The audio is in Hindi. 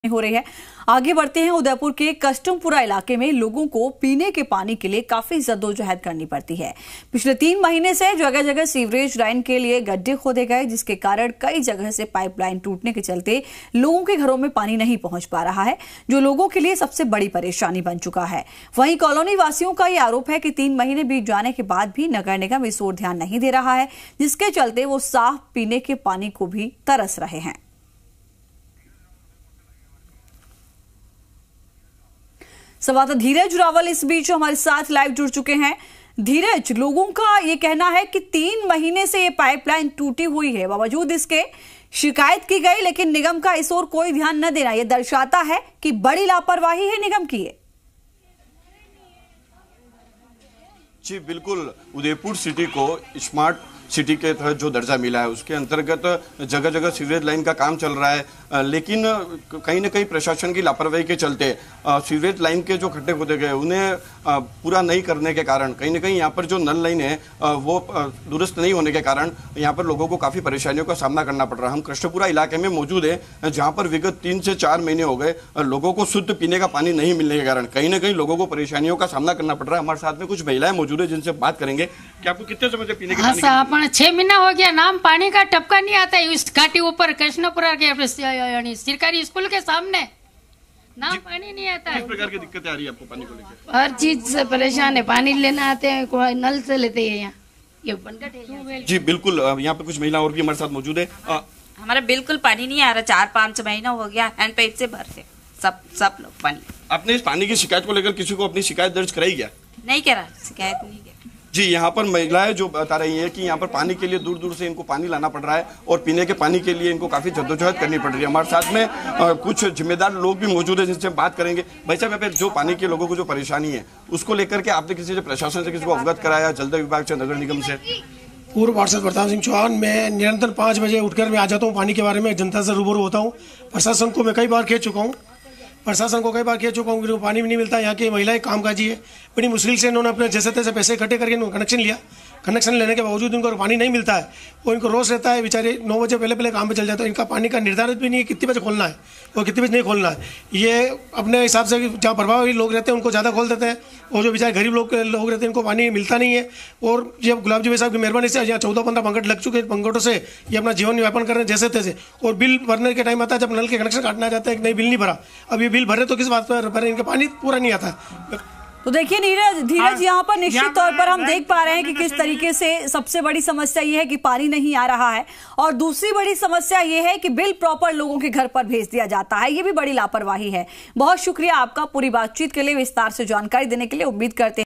हो रही है। आगे बढ़ते हैं। उदयपुर के कस्टमपुरा इलाके में लोगों को पीने के पानी के लिए काफी जद्दोजहद करनी पड़ती है। पिछले 3 महीने से जगह जगह सीवरेज लाइन के लिए गड्ढे खोदे गए, जिसके कारण कई जगह से पाइपलाइन टूटने के चलते लोगों के घरों में पानी नहीं पहुंच पा रहा है, जो लोगों के लिए सबसे बड़ी परेशानी बन चुका है। वहीं कॉलोनी वासियों का यह आरोप है कि 3 महीने बीत जाने के बाद भी नगर निगम इस ओर ध्यान नहीं दे रहा है, जिसके चलते वो साफ पीने के पानी को भी तरस रहे हैं। संवाददाता धीरज रावल इस बीच हमारे साथ लाइव जुड़ चुके हैं। धीरज, लोगों का ये कहना है कि 3 महीने से ये पाइपलाइन टूटी हुई है, बावजूद इसके शिकायत की गई, लेकिन निगम का इस ओर कोई ध्यान न देना ये दर्शाता है कि बड़ी लापरवाही है निगम की। जी बिल्कुल, उदयपुर सिटी को स्मार्ट सिटी के तहत जो दर्जा मिला है उसके अंतर्गत जगह जगह सीवरेज लाइन का काम चल रहा है, लेकिन कहीं न कहीं प्रशासन की लापरवाही के चलते सीवरेज लाइन के जो खड्डे खोदे गए उन्हें पूरा नहीं करने के कारण कहीं न कहीं यहाँ पर जो नल लाइन है वो दुरुस्त नहीं होने के कारण यहाँ पर लोगों को काफ़ी परेशानियों का सामना करना पड़ रहा है। हम कस्टमपुरा इलाके में मौजूद है, जहाँ पर विगत 3 से 4 महीने हो गए लोगों को शुद्ध पीने का पानी नहीं मिलने के कारण कहीं न कहीं लोगों को परेशानियों का सामना करना पड़ रहा है। हमारे साथ में कुछ महिलाएं मौजूद है जिनसे बात करेंगे कि आपको कितने समय से पीने के पानी 6 महीना हो गया, नाम पानी का टपका नहीं आता है। इस घाटी ऊपर कृष्णपुरा के सरकारी स्कूल के सामने नाम पानी नहीं आता है। किस प्रकार की दिक्कतें आ रही है आपको पानी को लेकर? हर चीज से परेशान है, पानी लेना आते हैं कोई नल से लेते हैं यहाँ, ये बनकर है। जी बिल्कुल, यहाँ पे कुछ महिला और भी हमारे साथ मौजूद है। हमारा बिल्कुल पानी नहीं आ रहा, 4-5 महीना हो गया, हैंड पाइप से भरते सब लोग पानी। आपने इस पानी की शिकायत को लेकर किसी को अपनी शिकायत दर्ज कराई क्या? नहीं करा, शिकायत नहीं करा। जी, यहाँ पर महिलाएं जो बता रही हैं कि यहाँ पर पानी के लिए दूर दूर से इनको पानी लाना पड़ रहा है और पीने के पानी के लिए इनको काफी जद्दोजहद करनी पड़ रही है। हमारे साथ में कुछ जिम्मेदार लोग भी मौजूद हैं जिनसे हम बात करेंगे। भाई साहब, यहाँ पे जो पानी के लोगों को जो परेशानी है उसको लेकर के आपने किसी से प्रशासन से किसी को अवगत कराया, जल विभाग से, नगर निगम से? पूर्व पार्षद प्रताप सिंह चौहान, मैं निरंतर 5 बजे उठकर मैं आ जाता हूँ, पानी के बारे में जनता से रूबरू होता हूँ। प्रशासन को मैं कई बार कह चुका हूँ कि पानी भी नहीं मिलता। यहाँ की महिलाएं कामकाजी है, बड़ी मुश्किल से इन्होंने अपने जैसे तैसे पैसे इकट्ठे करके इन्होंने कनेक्शन लिया। कनेक्शन लेने के बावजूद इनको पानी नहीं मिलता है और इनको रोज रहता है, बेचारे 9 बजे पहले काम पे चल जाता है। इनका पानी का निर्धारित भी नहीं है कितने बजे खोलना है और कितने बजे नहीं खोलना है। ये अपने हिसाब से जहाँ प्रभावी लोग रहते हैं उनको ज़्यादा खोल देते हैं और जो बेचारे गरीब लोग रहते हैं इनको पानी मिलता नहीं है। और जब गुलाब जी भाई साहब की मेहरबानी से यहाँ 14-15 पंकट लग चुके हैं, पंकटों से ये अपना जीवन यापन कर रहे हैं जैसे तैसे। और बिल भरने के टाइम आता है जब नल के कनेक्शन काटना जाता है कि नहीं बिल नहीं भरा, अब ये बिल भरे तो किस बात पर भरे, इनका पानी पूरा नहीं आता है। तो देखिए धीरज, यहाँ पर निश्चित तौर पर हम देख पा रहे हैं कि किस तरीके से सबसे बड़ी समस्या ये है कि पानी नहीं आ रहा है, और दूसरी बड़ी समस्या ये है कि बिल प्रॉपर लोगों के घर पर भेज दिया जाता है। ये भी बड़ी लापरवाही है। बहुत शुक्रिया आपका पूरी बातचीत के लिए, विस्तार से जानकारी देने के लिए। उम्मीद करते हैं